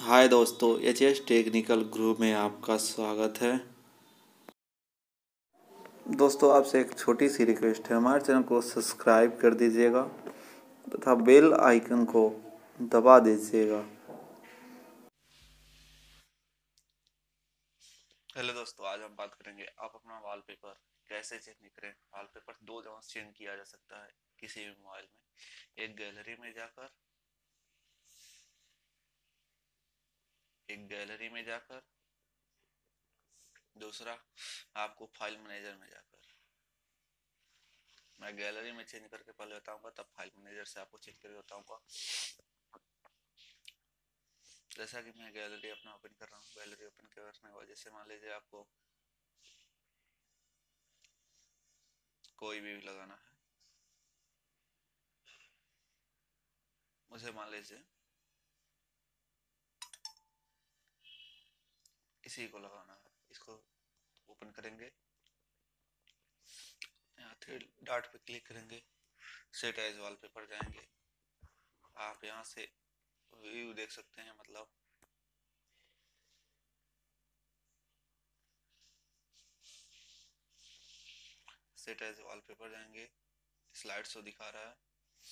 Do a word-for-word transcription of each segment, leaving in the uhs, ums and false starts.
हाय दोस्तों, H S technical group में आपका स्वागत है। दोस्तों, आपसे एक छोटी सी रिक्वेस्ट है, हमारे चैनल को सब्सक्राइब कर दीजिएगा तथा बेल आइकन को दबा दीजिएगा। हेलो दोस्तों, आज हम बात करेंगे आप अपना वॉलपेपर कैसे चेंज करें। वॉलपेपर दो जगह चेंज किया जा सकता है किसी भी मोबाइल में। एक गैलरी में जाकर एक गैलरी में जाकर दूसरा आपको फाइल मैनेजर में जाकर। मैं गैलरी में चेंज करके पहले बताऊंगा, तब फाइल मैनेजर से आपको चेंज करके बताऊंगा। जैसा कि मैं गैलरी अपना ओपन कर रहा हूँ, गैलरी ओपन करने के बाद जैसे मान लीजिए आपको कोई भी लगाना है, मुझे मान लीजिए इसी को लगाना है। इसको ओपन करेंगे, यहाँ थ्री डॉट पे क्लिक करेंगे, सेट एज वॉलपेपर जाएंगे। आप यहाँ से व्यू देख सकते हैं, मतलब सेट एज वॉलपेपर जाएंगे, स्लाइड शो दिखा रहा है,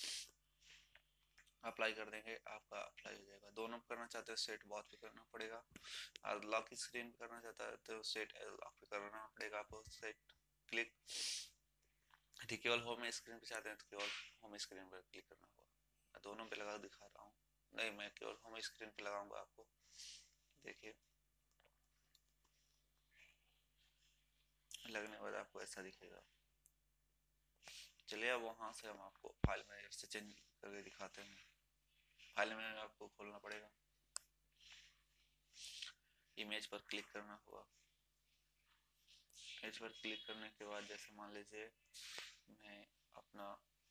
अप्लाई कर देंगे, आपका अप्लाई हो जाएगा। दोनों करना चाहते हैं सेट बहुत पे करना पड़ेगा, और लॉक स्क्रीन पे करना चाहता है तो सेट एज लॉक पे करना पड़ेगा आपको। सेट क्लिक ठीक, केवल होम स्क्रीन पे चाहते हैं तो केवल होम स्क्रीन पर क्लिक करना होगा। मैं दोनों पे लगा दिखा रहा हूँ, नहीं मैं केवल होम स्क्रीन पे लगाऊंगा। आपको देखिए लगने के बाद आपको ऐसा दिखेगा। चलिए अब वहाँ से हम आपको फाइल मैनेजर से चेंज करके दिखाते हैं। फाइल मैनेजर आपको खोलना पड़ेगा, इमेज पर क्लिक करना होगा। इमेज पर क्लिक करने के बाद जैसे मान लीजिए मैं अपना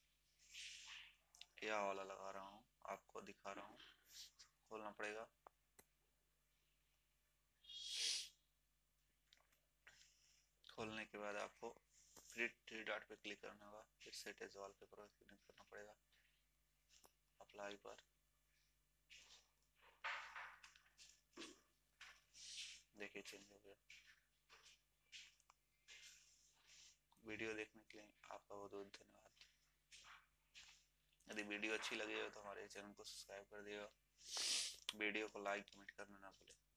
यह वाला लगा रहा हूँ, आपको दिखा रहा हूँ, खोलना पड़ेगा। खोलने के बाद आपको फिर थ्री डॉट पे क्लिक करना होगा, फिर सेट एज वॉलपेपर पर क्लिक करना पड़ेगा, अप्लाई पर। देखिए चेंज हो गया। वीडियो देखने के लिए आपका बहुत बहुत धन्यवाद। यदि वीडियो अच्छी लगी हो तो हमारे चैनल को सब्सक्राइब कर दिएगा। वीडियो को लाइक कमेंट करना ना भूलें।